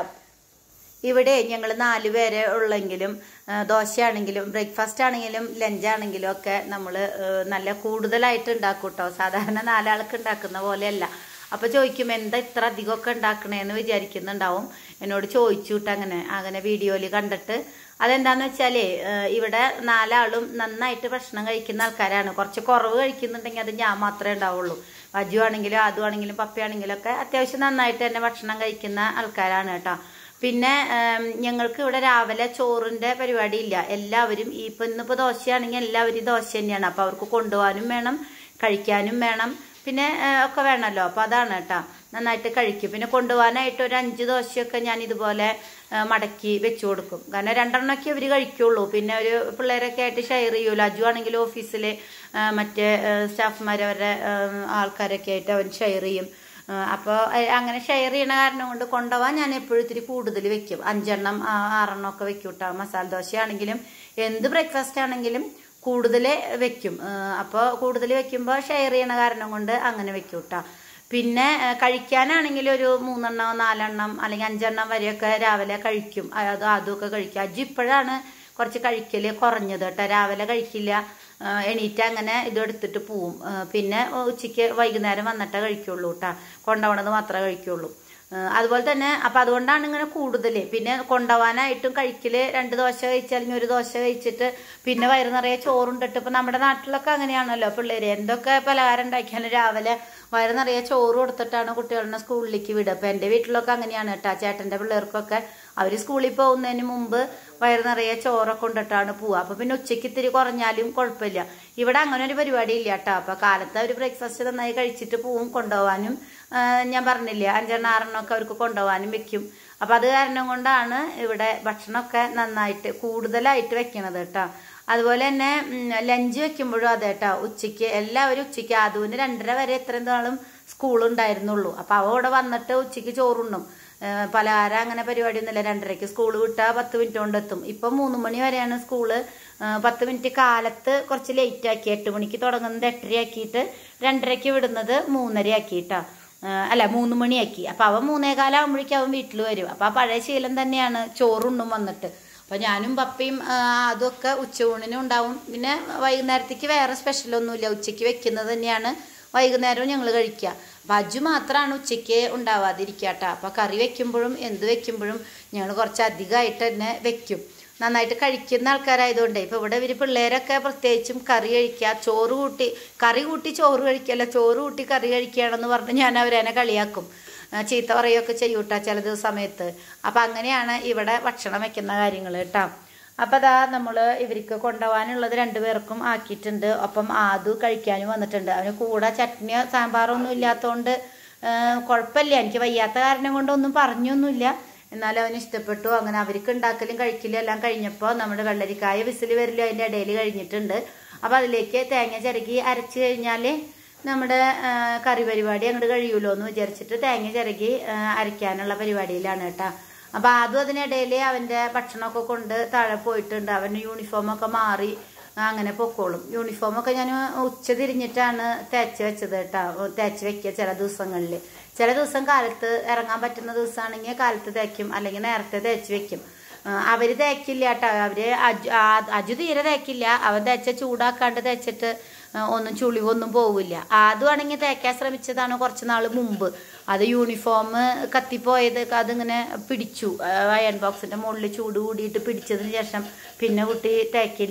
ഇവിടെ ഞങ്ങൾ നാല് പേരെ ഉള്ളെങ്കിലും ദോശയാണെങ്കിലും ബ്രേക്ക്ഫാസ്റ്റ് ആണെങ്കിലും ലഞ്ചാണെങ്കിലും ഒക്കെ നമ്മൾ നല്ല കൂടുതലായിട്ട് ഉണ്ടാക്കും കേട്ടോ. സാധാരണ നാലാൾക്ക് ഉണ്ടാക്കുന്ന പോലെയല്ല. അപ്പോൾ ചോദിക്കും എന്താ ഇത്ര അധികമൊക്കെ ഉണ്ടാക്കണേന്ന് വിചാരിക്കുന്നുണ്ടാവും. എന്നോട് ചോദിച്ചു കേട്ടോ അങ്ങനെ അങ്ങനെ വീഡിയോയിൽ കണ്ടിട്ട്. അതെന്താണെന്ന് വെച്ചാൽ ഇവിടെ നാലാളും നന്നായിട്ട് ഭക്ഷണം കഴിക്കുന്ന ആൾക്കാരാണ്. കുറച്ച് കുറവ് കഴിക്കുന്നുണ്ടെങ്കിൽ അത് ഞാൻ മാത്രമേ ഉണ്ടാവുള്ളൂ. അജു ആണെങ്കിലും അതു ആണെങ്കിലും പപ്പയാണെങ്കിലും ഒക്കെ അത്യാവശ്യം നന്നായിട്ട് തന്നെ ഭക്ഷണം കഴിക്കുന്ന ആൾക്കാരാണ് കേട്ടോ. പിന്നെ ഞങ്ങൾക്ക് ഇവിടെ രാവിലെ ചോറിൻ്റെ പരിപാടി ഇല്ല. എല്ലാവരും ഈ ഇപ്പം ഇന്നിപ്പോൾ ദോശയാണെങ്കിൽ എല്ലാവരും ദോശ തന്നെയാണ്. അപ്പോൾ അവർക്ക് കൊണ്ടുപോകാനും വേണം, കഴിക്കാനും വേണം, പിന്നെ ഒക്കെ വേണമല്ലോ. അപ്പോൾ അതാണ് കേട്ടോ, നന്നായിട്ട് കഴിക്കും. പിന്നെ കൊണ്ടുപോകാനായിട്ട് ഒരു അഞ്ച് ദോശയൊക്കെ ഞാൻ ഇതുപോലെ മടക്കി വെച്ചു കൊടുക്കും. കാരണം രണ്ടെണ്ണമൊക്കെ അവർ കഴിക്കുള്ളൂ. പിന്നെ ഒരു പിള്ളേരൊക്കെ ആയിട്ട് ഷെയർ ചെയ്യുമല്ലോ. അജു ആണെങ്കിൽ ഓഫീസിൽ മറ്റേ സ്റ്റാഫ്മാർ അവരുടെ ആൾക്കാരൊക്കെ ആയിട്ട് അവർ ഷെയർ ചെയ്യും. അപ്പോൾ അങ്ങനെ ഷെയർ ചെയ്യണ കാരണം കൊണ്ട് കൊണ്ടുപോകാൻ ഞാൻ എപ്പോഴും ഇത്തിരി കൂടുതൽ വെക്കും. അഞ്ചെണ്ണം ആറെണ്ണം ഒക്കെ വെക്കും കേട്ടോ. മസാല ദോശയാണെങ്കിലും എന്ത് ബ്രേക്ക്ഫാസ്റ്റ് ആണെങ്കിലും കൂടുതൽ വെക്കും. അപ്പോൾ കൂടുതൽ വെക്കുമ്പോൾ ഷെയർ ചെയ്യണ കാരണം കൊണ്ട് അങ്ങനെ വെക്കും കേട്ടോ. പിന്നെ കഴിക്കാനാണെങ്കിൽ ഒരു മൂന്നെണ്ണം നാലെണ്ണം അല്ലെങ്കിൽ അഞ്ചെണ്ണം വരെയൊക്കെ രാവിലെ കഴിക്കും. അത് അതൊക്കെ കഴിക്കും. അജു ഇപ്പോഴാണ് കുറച്ച് കഴിക്കൽ കുറഞ്ഞത് കേട്ടോ. രാവിലെ കഴിക്കില്ല, എണീറ്റ് അങ്ങനെ ഇതെടുത്തിട്ട് പോവും. പിന്നെ ഉച്ചയ്ക്ക് വൈകുന്നേരം വന്നിട്ടേ കഴിക്കുള്ളൂ കേട്ടോ. കൊണ്ടുപോകണത് മാത്രമേ കഴിക്കുള്ളൂ. അതുപോലെ തന്നെ അപ്പം അതുകൊണ്ടാണ് ഇങ്ങനെ കൂടുതൽ. പിന്നെ കൊണ്ടുപോകാനായിട്ടും കഴിക്കൽ രണ്ട് ദോശ കഴിച്ചാൽ ഒരു ദോശ കഴിച്ചിട്ട് പിന്നെ വയറ് നിറയെ ചോറുണ്ടിട്ട്. ഇപ്പം നമ്മുടെ നാട്ടിലൊക്കെ അങ്ങനെയാണല്ലോ പിള്ളേർ എന്തൊക്കെ പലഹാരം ഉണ്ടാക്കിയാലും രാവിലെ വയറ് നിറയെ ചോറ് കൊടുത്തിട്ടാണ് കുട്ടികളെ സ്കൂളിലേക്ക് വിടുക. അപ്പം എൻ്റെ വീട്ടിലൊക്കെ അങ്ങനെയാണ് കേട്ടോ. ചേട്ടൻ്റെ പിള്ളേർക്കൊക്കെ അവർ സ്കൂളിൽ പോകുന്നതിന് മുമ്പ് വയറ് നിറയെ ചോറൊക്കെ കൊണ്ടിട്ടാണ് പോവുക. അപ്പോൾ പിന്നെ ഉച്ചയ്ക്ക് ഇത്തിരി കുറഞ്ഞാലും കുഴപ്പമില്ല. ഇവിടെ അങ്ങനെ ഒരു പരിപാടി ഇല്ല കേട്ടോ. അപ്പോൾ കാലത്ത് അവർ ബ്രേക്ക്ഫാസ്റ്റ് നന്നായി കഴിച്ചിട്ട് പോവും. കൊണ്ടുപോകാനും ഞാൻ പറഞ്ഞില്ലേ അഞ്ചെണ്ണം ആറെണ്ണമൊക്കെ അവർക്ക് കൊണ്ടുപോകാനും വെക്കും. അപ്പം അത് കാരണം കൊണ്ടാണ് ഇവിടെ ഭക്ഷണമൊക്കെ നന്നായിട്ട് കൂടുതലായിട്ട് വെക്കണത് കേട്ടോ. അതുപോലെ തന്നെ ലഞ്ച് വെക്കുമ്പോഴും അതെ കേട്ടോ. ഉച്ചയ്ക്ക് എല്ലാവരും ഉച്ചയ്ക്ക് അതുവിന് രണ്ടര വരെ എത്രയും നാളും സ്കൂളുണ്ടായിരുന്നുള്ളൂ. അപ്പോൾ അവ ഇവിടെ വന്നിട്ട് ഉച്ചയ്ക്ക് ചോറുണ്ണും. പലഹാരം അങ്ങനെ പരിപാടിയൊന്നുമില്ല. രണ്ടരയ്ക്ക് സ്കൂൾ വിട്ടാൽ പത്ത് മിനിറ്റ് കൊണ്ട് എത്തും. ഇപ്പം മൂന്ന് മണി വരെയാണ് സ്കൂള്. പത്ത് മിനിറ്റ് കാലത്ത് കുറച്ച് ലേറ്റ് ആക്കി, എട്ട് മണിക്ക് തുടങ്ങുന്നത് എട്ടര ആക്കിയിട്ട് രണ്ടരയ്ക്ക് വിടുന്നത് മൂന്നര ആക്കിയിട്ടാ അല്ല മൂന്ന് മണിയാക്കി. അപ്പം അവൻ മൂന്നേകാലാകുമ്പോഴേക്കും അവൻ വീട്ടിൽ വരും. അപ്പം ആ പഴയ ശീലം തന്നെയാണ് ചോറുണ്ണും വന്നിട്ട്. അപ്പം ഞാനും പപ്പയും അതൊക്കെ ഉച്ചയൂണിനും ഉണ്ടാവും. പിന്നെ വൈകുന്നേരത്തേക്ക് വേറെ സ്പെഷ്യലൊന്നുമില്ല. ഉച്ചയ്ക്ക് വെക്കുന്നത് തന്നെയാണ് വൈകുന്നേരവും ഞങ്ങൾ കഴിക്കുക. അപ്പം അജു മാത്രമാണ് ഉച്ചയ്ക്ക് ഉണ്ടാവാതിരിക്കുക കേട്ടോ. അപ്പോൾ കറി വെക്കുമ്പോഴും എന്ത് വെക്കുമ്പോഴും ഞങ്ങൾ കുറച്ച് അധികമായിട്ട് തന്നെ വെക്കും. നന്നായിട്ട് കഴിക്കുന്ന ആൾക്കാരായതുകൊണ്ട് ഇപ്പോൾ ഇവിടെ ഇവർ പിള്ളേരൊക്കെ പ്രത്യേകിച്ചും കറി കഴിക്കുക, ചോറ് കൂട്ടി കറി കൂട്ടി ചോറ് കഴിക്കല്ല, ചോറ് കൂട്ടി കറി കഴിക്കുകയാണെന്ന് പറഞ്ഞ് ഞാൻ അവരെന്നെ കളിയാക്കും, ചീത്ത പറയുകയൊക്കെ ചെയ്യൂട്ടാ ചില ദിവസം സമയത്ത്. അപ്പം അങ്ങനെയാണ് ഇവിടെ ഭക്ഷണം വെക്കുന്ന കാര്യങ്ങൾ കേട്ടോ. അപ്പം അതാ നമ്മൾ ഇവർക്ക് കൊണ്ടുപോകാനുള്ളത് രണ്ടുപേർക്കും ആക്കിയിട്ടുണ്ട്. അപ്പം ആദു കഴിക്കാനും വന്നിട്ടുണ്ട്. അവന് കൂടെ ചട്നിയോ സാമ്പാറോ ഒന്നും ഇല്ലാത്തതുകൊണ്ട് കുഴപ്പമില്ല. എനിക്ക് വയ്യാത്ത കാരണം കൊണ്ടൊന്നും പറഞ്ഞൊന്നുമില്ല. എന്നാലും അവന് ഇഷ്ടപ്പെട്ടു. അങ്ങനെ അവർക്ക് ഉണ്ടാക്കലും കഴിക്കലും എല്ലാം കഴിഞ്ഞപ്പോൾ നമ്മുടെ വെള്ളരിക്കായ വിസിൽ വരലും അതിൻ്റെ ഇടയിൽ കഴിഞ്ഞിട്ടുണ്ട്. അപ്പോൾ അതിലേക്ക് തേങ്ങ ചിരകി അരച്ച് കഴിഞ്ഞാൽ നമ്മുടെ കറി പരിപാടി അങ്ങോട്ട് കഴിയുമല്ലോ എന്ന് വിചാരിച്ചിട്ട് തേങ്ങ ചിരകി അരയ്ക്കാനുള്ള പരിപാടിയിലാണ് കേട്ടോ. അപ്പോൾ അതും അതിനിടയിൽ അവൻ്റെ ഭക്ഷണമൊക്കെ കൊണ്ട് താഴെ പോയിട്ടുണ്ട്. അവന് യൂണിഫോമൊക്കെ മാറി അങ്ങനെ പൊക്കോളും. യൂണിഫോമൊക്കെ ഞാൻ ഉച്ച തിരിഞ്ഞിട്ടാണ് തേച്ച് വെച്ചത് കേട്ടോ. തേച്ച് വെക്കുക ചില ദിവസങ്ങളിൽ. ചില ദിവസം കാലത്ത് ഇറങ്ങാൻ പറ്റുന്ന ദിവസമാണെങ്കിൽ കാലത്ത് തേക്കും, അല്ലെങ്കിൽ നേരത്തെ തേച്ച് വെക്കും. അവർ തേക്കില്ല കേട്ടോ. അവർ അജു അജു തീരെ തേക്കില്ല. അവർ തേച്ച ചൂടാക്കാണ്ട് തേച്ചിട്ട് ഒന്നും ചുളിവൊന്നും പോവില്ല. അതുവാണെങ്കിൽ തേക്കാൻ ശ്രമിച്ചതാണ് കുറച്ച് നാൾ മുമ്പ്. അത് യൂണിഫോം കത്തിപ്പോയത് അതിങ്ങനെ പിടിച്ചു. അയൺ ബോക്സിൻ്റെ മുകളിൽ ചൂട് കൂടിയിട്ട് പിടിച്ചതിന് ശേഷം പിന്നെ കുട്ടി തേക്കില്ല.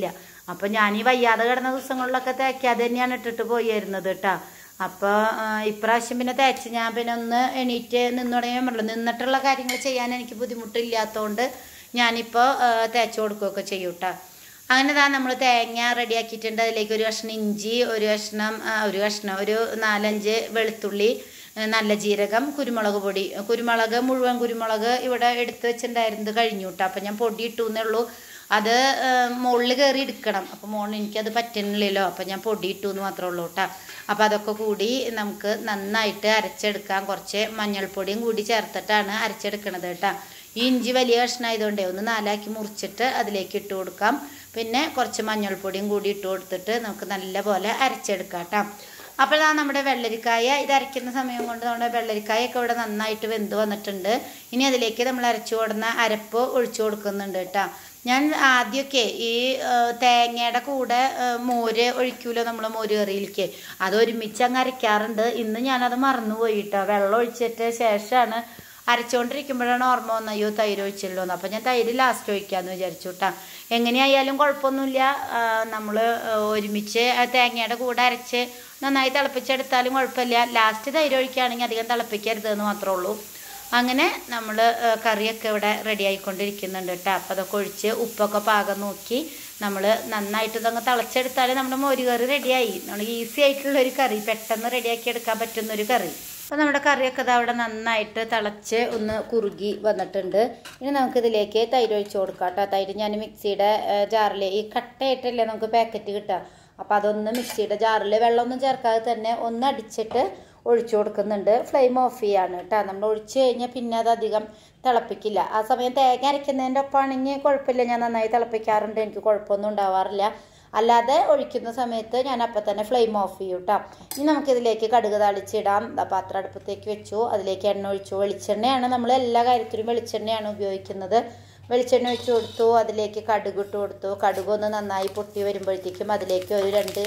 അപ്പോൾ ഞാൻ ഈ വയ്യാതെ കിടന്ന ദിവസങ്ങളിലൊക്കെ തേക്കാതെ തന്നെയാണ് ഇട്ടിട്ട് പോയിരുന്നത് കേട്ടോ. അപ്പോൾ ഇപ്രാവശ്യം പിന്നെ തേച്ച് ഞാൻ പിന്നെ ഒന്ന് എണീറ്റ് നിന്ന് തുടങ്ങിയുള്ളൂ. നിന്നിട്ടുള്ള കാര്യങ്ങൾ ചെയ്യാൻ എനിക്ക് ബുദ്ധിമുട്ടില്ലാത്തതുകൊണ്ട് ഞാനിപ്പോൾ തേച്ച് കൊടുക്കുകയൊക്കെ ചെയ്യും കേട്ടോ. അങ്ങനെ താ നമ്മൾ തേങ്ങ റെഡിയാക്കിയിട്ടുണ്ട്. അതിലേക്ക് ഒരു കഷ്ണം ഇഞ്ചി, ഒരു കഷ്ണം ഒരു കഷ്ണം ഒരു നാലഞ്ച് വെളുത്തുള്ളി, നല്ല ജീരകം, കുരുമുളക് പൊടി. കുരുമുളക് മുഴുവൻ കുരുമുളക് ഇവിടെ എടുത്ത് വെച്ചിട്ടുണ്ടായിരുന്നത് കഴിഞ്ഞു കേട്ടോ. അപ്പം ഞാൻ പൊടി ഇട്ടു എന്നേ ഉള്ളൂ. അത് മുകളിൽ കയറി എടുക്കണം. അപ്പോൾ മുകളിൽ എനിക്കത് പറ്റുന്നില്ലല്ലോ. അപ്പം ഞാൻ പൊടി ഇട്ടു എന്ന് മാത്രമേ ഉള്ളൂ കേട്ടോ. അപ്പോൾ അതൊക്കെ കൂടി നമുക്ക് നന്നായിട്ട് അരച്ചെടുക്കാം. കുറച്ച് മഞ്ഞൾപ്പൊടിയും കൂടി ചേർത്തിട്ടാണ് അരച്ചെടുക്കണത് കേട്ടോ. ഈ ഇഞ്ചി വലിയ കഷ്ണമായതുകൊണ്ടേ ഒന്ന് നാലാക്കി മുറിച്ചിട്ട് അതിലേക്ക് ഇട്ട് കൊടുക്കാം. പിന്നെ കുറച്ച് മഞ്ഞൾപ്പൊടിയും കൂടി ഇട്ട് കൊടുത്തിട്ട് നമുക്ക് നല്ലപോലെ അരച്ചെടുക്കാം കേട്ടോ. അപ്പോൾ ഇതാ നമ്മുടെ വെള്ളരിക്കായ ഇത് അരയ്ക്കുന്ന സമയം കൊണ്ട് നമ്മുടെ വെള്ളരിക്കായൊക്കെ ഇവിടെ നന്നായിട്ട് വെന്ത് വന്നിട്ടുണ്ട്. ഇനി അതിലേക്ക് നമ്മൾ അരച്ചു കൊടുന്ന അരപ്പ് ഒഴിച്ചു കൊടുക്കുന്നുണ്ട് കേട്ടോ. ഞാൻ ആദ്യമൊക്കെ ഈ തേങ്ങയുടെ കൂടെ മോര് ഒഴിക്കൂലോ നമ്മൾ മോര് കറിയിലേക്ക്, അത് ഒരുമിച്ച് അങ്ങ് അരയ്ക്കാറുണ്ട്. ഇന്ന് ഞാനത് മറന്നുപോയി കേട്ടോ. വെള്ളം ഒഴിച്ചിട്ട് ശേഷമാണ് അരച്ചുകൊണ്ടിരിക്കുമ്പോഴാണ് ഓർമ്മ വന്നത്, അയ്യോ തൈര് ഒഴിച്ചല്ലോ എന്ന്. അപ്പോൾ ഞാൻ തൈര് ലാസ്റ്റ് ഒഴിക്കാമെന്ന് വിചാരിച്ചു കേട്ടോ. എങ്ങനെയായാലും കുഴപ്പമൊന്നുമില്ല. നമ്മൾ ഒരുമിച്ച് തേങ്ങയുടെ കൂടെ അരച്ച് നന്നായി തിളപ്പിച്ചെടുത്താലും കുഴപ്പമില്ല. ലാസ്റ്റ് തൈര് ഒഴിക്കുകയാണെങ്കിൽ അധികം തിളപ്പിക്കരുതെന്ന് മാത്രമേ ഉള്ളൂ. അങ്ങനെ നമ്മൾ കറിയൊക്കെ ഇവിടെ റെഡി ആയിക്കൊണ്ടിരിക്കുന്നുണ്ട് കേട്ടോ. അപ്പോൾ അതൊക്കെ ഒഴിച്ച് ഉപ്പൊക്കെ പാകം നോക്കി നമ്മൾ നന്നായിട്ട് ഇതങ്ങ് തിളച്ചെടുത്താൽ നമ്മുടെ മോര് കറി റെഡിയായി. നമ്മൾ ഈസി ആയിട്ടുള്ളൊരു കറി, പെട്ടെന്ന് റെഡിയാക്കി എടുക്കാൻ പറ്റുന്നൊരു കറി. അപ്പോൾ നമ്മുടെ കറിയൊക്കെ ഇത് അവിടെ നന്നായിട്ട് തിളച്ച് ഒന്ന് കുറുകി വന്നിട്ടുണ്ട്. ഇനി നമുക്കിതിലേക്ക് തൈര് ഒഴിച്ച് കൊടുക്കാം കേട്ടോ. തൈര് ഞാൻ മിക്സിയുടെ ജാറിൽ ഈ കട്ടയായിട്ടല്ലേ നമുക്ക് പാക്കറ്റ് കിട്ടുക. അപ്പോൾ അതൊന്ന് മിക്സിയുടെ ജാറിൽ വെള്ളമൊന്നും ചേർക്കാതെ തന്നെ ഒന്ന് അടിച്ചിട്ട് ഒഴിച്ചു കൊടുക്കുന്നുണ്ട്. ഫ്ലെയിം ഓഫ് ചെയ്യാണ് കേട്ടോ. നമ്മൾ ഒഴിച്ച് കഴിഞ്ഞാൽ പിന്നെ അത് അധികം തിളപ്പിക്കില്ല. ആ സമയം തേങ്ങ അരയ്ക്കുന്നതിൻ്റെ ഒപ്പമാണെങ്കിൽ കുഴപ്പമില്ല, ഞാൻ നന്നായി തിളപ്പിക്കാറുണ്ട്, എനിക്ക് കുഴപ്പമൊന്നും ഉണ്ടാവാറില്ല. അല്ലാതെ ഒഴിക്കുന്ന സമയത്ത് ഞാൻ അപ്പം തന്നെ ഫ്ലെയിം ഓഫ് ചെയ്യും കേട്ടോ. ഇനി നമുക്കിതിലേക്ക് കടുക് താളിച്ചിടാം. പാത്രം അടുപ്പത്തേക്ക് വെച്ചു, അതിലേക്ക് എണ്ണ ഒഴിച്ചു. വെളിച്ചെണ്ണയാണ്, നമ്മൾ എല്ലാ കാര്യത്തിലും വെളിച്ചെണ്ണയാണ് ഉപയോഗിക്കുന്നത്. വെളിച്ചെണ്ണ ഒഴിച്ച് കൊടുത്തു, അതിലേക്ക് കടുക് ഇട്ട് കൊടുത്തു. കടുക് ഒന്ന് നന്നായി പൊട്ടി വരുമ്പോഴത്തേക്കും അതിലേക്ക് ഒരു രണ്ട്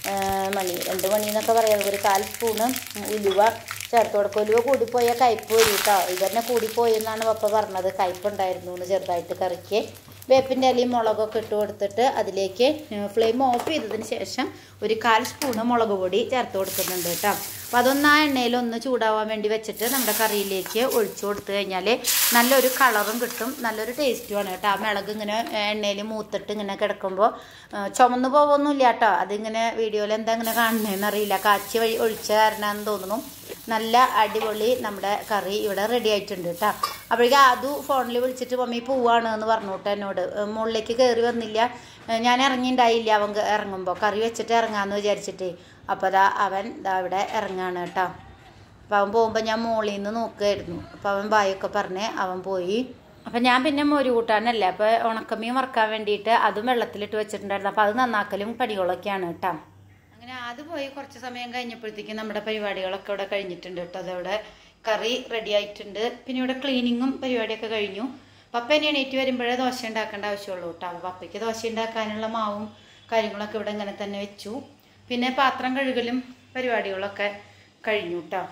മണി രണ്ട് മണി എന്നൊക്കെ പറയുന്നത് ഒരു കാൽ സ്പൂണ് ഉലുവ ചേർത്ത് കൊടുക്കും. ഉലുവ കൂടിപ്പോയാൽ കയ്പ്പ് വരും കേട്ടോ. ഇതന്നെ കൂടിപ്പോയി എന്നാണ് പപ്പ പറഞ്ഞത്, കയ്പ്പുണ്ടായിരുന്നു എന്ന് ചെറുതായിട്ട് കറിക്ക്. വേപ്പിൻ്റെ ഇലയും മുളകൊക്കെ ഇട്ട് കൊടുത്തിട്ട് അതിലേക്ക് ഫ്ലെയിം ഓഫ് ചെയ്തതിന് ശേഷം ഒരു കാൽ സ്പൂണ് മുളക് പൊടി ചേർത്ത് കൊടുക്കുന്നുണ്ട് കേട്ടോ. അപ്പോൾ അതൊന്ന് ആ എണ്ണയിലൊന്ന് ചൂടാവാൻ വേണ്ടി വെച്ചിട്ട് നമ്മുടെ കറിയിലേക്ക് ഒഴിച്ചു കൊടുത്തു കഴിഞ്ഞാൽ നല്ലൊരു കളറും കിട്ടും, നല്ലൊരു ടേസ്റ്റുമാണ് കേട്ടോ. ആ മുളക് ഇങ്ങനെ എണ്ണയിൽ മൂത്തിട്ട് ഇങ്ങനെ കിടക്കുമ്പോൾ ചുമന്ന് പോകുമൊന്നുമില്ല കേട്ടോ. അതിങ്ങനെ വീഡിയോയിൽ എന്താ ഇങ്ങനെ കാണുന്നതെന്ന് അറിയില്ല, കാച്ചി വഴി ഒഴിച്ച കാരണമെന്ന് തോന്നുന്നു. നല്ല അടിപൊളി നമ്മുടെ കറി ഇവിടെ റെഡി ആയിട്ടുണ്ട് കേട്ടോ. അപ്പോഴേക്കും ആദു ഫോണിൽ വിളിച്ചിട്ട് മമ്മി പോവാണ് എന്ന് പറഞ്ഞു കേട്ടോ എന്നോട്. മുകളിലേക്ക് കയറി വന്നില്ല, ഞാൻ ഇറങ്ങിയിട്ടുണ്ടായില്ല അവൻ ഇറങ്ങുമ്പോൾ, കറി വെച്ചിട്ട് ഇറങ്ങാമെന്ന് വിചാരിച്ചിട്ട്. അപ്പോൾ അതാ അവൻ ഇതാ ഇവിടെ ഇറങ്ങാണ് കേട്ടോ. അപ്പോൾ അവൻ പോകുമ്പോൾ ഞാൻ മുകളിൽ നിന്ന് നോക്കുമായിരുന്നു. അപ്പോൾ അവൻ ബായൊക്കെ പറഞ്ഞ് അവൻ പോയി. അപ്പം ഞാൻ പിന്നെ മോര് കൂട്ടാനല്ലേ, അപ്പോൾ ഉണക്കമീൻ വറുക്കാൻ വേണ്ടിയിട്ട് അതും വെള്ളത്തിലിട്ട് വെച്ചിട്ടുണ്ടായിരുന്നു. അപ്പോൾ അത് നന്നാക്കലും പണികളൊക്കെയാണ് കേട്ടോ. അങ്ങനെ അത് പോയി കുറച്ച് സമയം കഴിഞ്ഞപ്പോഴത്തേക്കും നമ്മുടെ പരിപാടികളൊക്കെ ഇവിടെ കഴിഞ്ഞിട്ടുണ്ട് കേട്ടോ. അതവിടെ കറി റെഡി ആയിട്ടുണ്ട്. പിന്നെ ഇവിടെ ക്ലീനിങ്ങും പരിപാടിയൊക്കെ കഴിഞ്ഞു. പപ്പ ഇനി എണീറ്റ് വരുമ്പോഴേ ദോശ ഉണ്ടാക്കേണ്ട ആവശ്യമുള്ളൂ കേട്ടോ. അപ്പോൾ പപ്പയ്ക്ക് ദോശ ഉണ്ടാക്കാനുള്ള മാവും കാര്യങ്ങളൊക്കെ ഇവിടെ ഇങ്ങനെ തന്നെ വെച്ചു. പിന്നെ പാത്രം കഴുകലും പരിപാടികളൊക്കെ കഴിഞ്ഞു കേട്ടോ.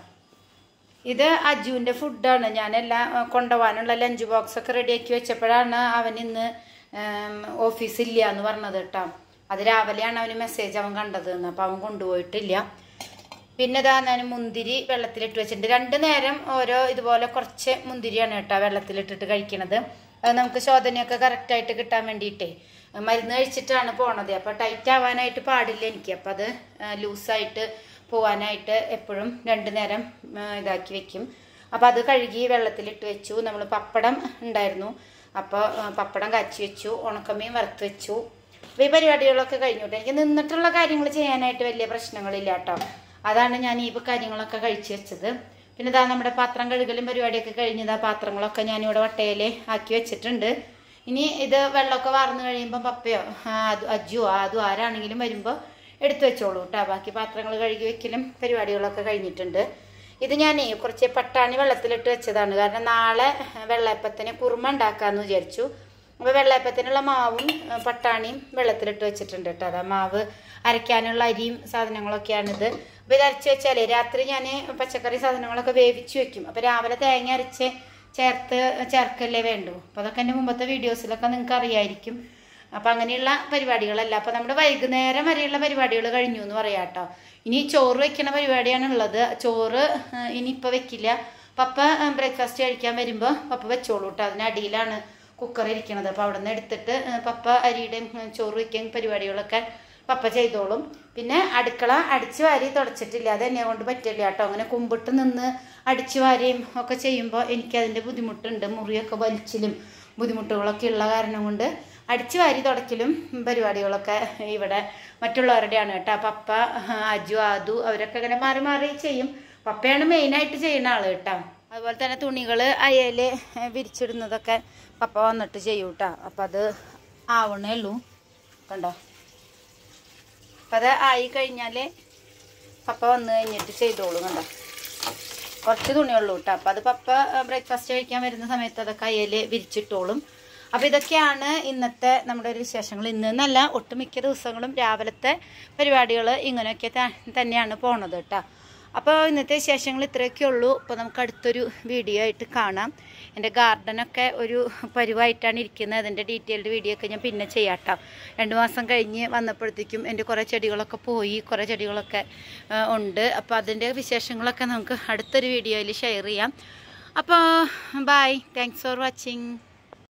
ഇത് അജുവിൻ്റെ ഫുഡാണ്. ഞാനെല്ലാം കൊണ്ടുപോകാനുള്ള ലഞ്ച് ബോക്സൊക്കെ റെഡിയാക്കി വെച്ചപ്പോഴാണ് അവൻ ഇന്ന് ഓഫീസില്ല എന്ന് പറഞ്ഞത് കേട്ടോ. അത് രാവിലെയാണ് അവന് മെസ്സേജ് അവൻ കണ്ടത് എന്ന്. അപ്പോൾ അവൻ കൊണ്ടുപോയിട്ടില്ല. പിന്നെ ഇതാ ഞാൻ മുന്തിരി വെള്ളത്തിലിട്ട് വെച്ചിട്ടുണ്ട്. രണ്ട് നേരം ഓരോ ഇതുപോലെ കുറച്ച് മുന്തിരിയാണ് കേട്ടോ വെള്ളത്തിലിട്ടിട്ട് കഴിക്കണത്. അത് നമുക്ക് ശോധനയൊക്കെ കറക്റ്റായിട്ട് കിട്ടാൻ വേണ്ടിയിട്ടേ. മരുന്ന് കഴിച്ചിട്ടാണ് പോണത്. അപ്പോൾ ടൈറ്റ് ആവാനായിട്ട് പാടില്ല എനിക്ക്. അപ്പോൾ അത് ലൂസായിട്ട് പോവാനായിട്ട് എപ്പോഴും രണ്ട് നേരം ഇതാക്കി വെക്കും. അപ്പോൾ അത് കഴുകി വെള്ളത്തിലിട്ട് വെച്ചു. നമ്മൾ പപ്പടം ഉണ്ടായിരുന്നു, അപ്പോൾ പപ്പടം കാച്ചി വെച്ചു. ഉണക്കമീൻ വറുത്ത് വെച്ചു. അപ്പോൾ ഈ പരിപാടികളൊക്കെ കഴിഞ്ഞോട്ടെ. എനിക്ക് നിന്നിട്ടുള്ള കാര്യങ്ങൾ ചെയ്യാനായിട്ട് വലിയ പ്രശ്നങ്ങളില്ല കേട്ടോ. അതാണ് ഞാൻ ഈ കാര്യങ്ങളൊക്കെ കഴിച്ചു വെച്ചത്. പിന്നെ ഇതാ നമ്മുടെ പാത്രം കഴുകലും പരിപാടിയൊക്കെ കഴിഞ്ഞതാ. പാത്രങ്ങളൊക്കെ ഞാനിവിടെ വട്ടയിൽ ആക്കി വെച്ചിട്ടുണ്ട്. ഇനി ഇത് വെള്ളമൊക്കെ വാർന്നു കഴിയുമ്പോൾ പപ്പയോ അത് അജുവോ അതും ആരാണെങ്കിലും വരുമ്പോൾ എടുത്തു വെച്ചോളൂ കേട്ടോ. ബാക്കി പാത്രങ്ങൾ കഴുകി വെക്കലും പരിപാടികളൊക്കെ കഴിഞ്ഞിട്ടുണ്ട്. ഇത് ഞാൻ കുറച്ച് പട്ടാണി വെള്ളത്തിലിട്ട് വെച്ചതാണ്. കാരണം നാളെ വെള്ളയപ്പത്തിന് കുറുമ ഉണ്ടാക്കാമെന്ന് വിചാരിച്ചു. അപ്പോൾ വെള്ളയപ്പത്തിനുള്ള മാവും പട്ടാണിയും വെള്ളത്തിലിട്ട് വെച്ചിട്ടുണ്ട് കേട്ടോ. അതാ മാവ് അരയ്ക്കാനുള്ള അരിയും സാധനങ്ങളൊക്കെയാണിത്. അപ്പോൾ ഇത് അരച്ച് വെച്ചാലേ രാത്രി ഞാൻ പച്ചക്കറി സാധനങ്ങളൊക്കെ വേവിച്ച് വെക്കും. അപ്പോൾ രാവിലെ തേങ്ങ അരച്ച് ചേർത്ത് ചേർക്കല്ലേ വേണ്ടു. അപ്പോൾ അതൊക്കെ എൻ്റെ മുമ്പത്തെ വീഡിയോസിലൊക്കെ നിങ്ങൾക്ക് അറിയായിരിക്കും. അപ്പം അങ്ങനെയുള്ള പരിപാടികളല്ല. അപ്പം നമ്മുടെ വൈകുന്നേരം വരെയുള്ള പരിപാടികൾ കഴിഞ്ഞു എന്ന് പറയാം കേട്ടോ. ഇനി ചോറ് വെക്കണ പരിപാടിയാണ് ഉള്ളത്. ചോറ് ഇനിയിപ്പോൾ വെക്കില്ല. പപ്പ ബ്രേക്ക്ഫാസ്റ്റ് കഴിക്കാൻ വരുമ്പോൾ പപ്പ വെച്ചോളൂ കേട്ടോ. അതിനടിയിലാണ് കുക്കർ ഇരിക്കണത്. അപ്പോൾ അവിടെ നിന്ന് എടുത്തിട്ട് പപ്പ അരിയുടെയും ചോറ് വയ്ക്കാൻ പരിപാടികളൊക്കെ പപ്പ ചെയ്തോളും. പിന്നെ അടുക്കള അടിച്ചു വാരി തുടച്ചിട്ടില്ല, അത് എന്നെ കൊണ്ട് പറ്റില്ല കേട്ടോ. അങ്ങനെ കുമ്പിട്ട് നിന്ന് അടിച്ചു വാരിയും ഒക്കെ ചെയ്യുമ്പോൾ എനിക്കതിൻ്റെ ബുദ്ധിമുട്ടുണ്ട്. മുറിയൊക്കെ വലിച്ചിലും ബുദ്ധിമുട്ടുകളൊക്കെ ഉള്ള കാരണം കൊണ്ട് അടിച്ചു വാരി തുടക്കലും പരിപാടികളൊക്കെ ഇവിടെ മറ്റുള്ളവരുടെയാണ് കേട്ടോ. പപ്പ, അജു, ആദു അവരൊക്കെ ഇങ്ങനെ മാറി മാറി ചെയ്യും. പപ്പയാണ് മെയിനായിട്ട് ചെയ്യുന്ന ആൾ കേട്ടോ. അതുപോലെ തന്നെ തുണികൾ അയൽ വിരിച്ചിടുന്നതൊക്കെ പപ്പ വന്നിട്ട് ചെയ്യും കേട്ടോ. അപ്പം അത് ആവണേ ഉള്ളൂ കണ്ടോ. അപ്പം അത് ആയി കഴിഞ്ഞാൽ പപ്പ വന്നു കഴിഞ്ഞിട്ട് ചെയ്തോളൂ കണ്ടോ. കുറച്ച് തുണിയുള്ളൂ കേട്ടോ. അപ്പം അത് പപ്പ ബ്രേക്ക്ഫാസ്റ്റ് കഴിക്കാൻ വരുന്ന സമയത്ത് അതൊക്കെ അയൽ വിരിച്ചിട്ടോളും. അപ്പോൾ ഇതൊക്കെയാണ് ഇന്നത്തെ നമ്മുടെ ഒരു വിശേഷങ്ങൾ. ഇന്ന് എന്നല്ല ഒട്ടുമിക്ക ദിവസങ്ങളും രാവിലത്തെ പരിപാടികൾ ഇങ്ങനെയൊക്കെ തന്നെയാണ് പോണത് കേട്ടോ. അപ്പോൾ ഇന്നത്തെ വിശേഷങ്ങൾ ഇത്രയൊക്കെ ഉള്ളൂ. അപ്പോൾ നമുക്ക് അടുത്തൊരു വീഡിയോ ആയിട്ട് കാണാം. എൻ്റെ ഗാർഡനൊക്കെ ഒരു പരുവായിട്ടാണ് ഇരിക്കുന്നത്. അതിൻ്റെ ഡീറ്റെയിൽഡ് വീഡിയോ ഒക്കെ ഞാൻ പിന്നെ ചെയ്യാം കേട്ടോ. രണ്ട് മാസം കഴിഞ്ഞ് വന്നപ്പോഴത്തേക്കും എൻ്റെ കുറേ ചെടികളൊക്കെ പോയി, കുറേ ചെടികളൊക്കെ ഉണ്ട്. അപ്പോൾ അതിൻ്റെ വിശേഷങ്ങളൊക്കെ നമുക്ക് അടുത്തൊരു വീഡിയോയിൽ ഷെയർ ചെയ്യാം. അപ്പോൾ ബൈ, താങ്ക്സ് ഫോർ വാച്ചിങ്.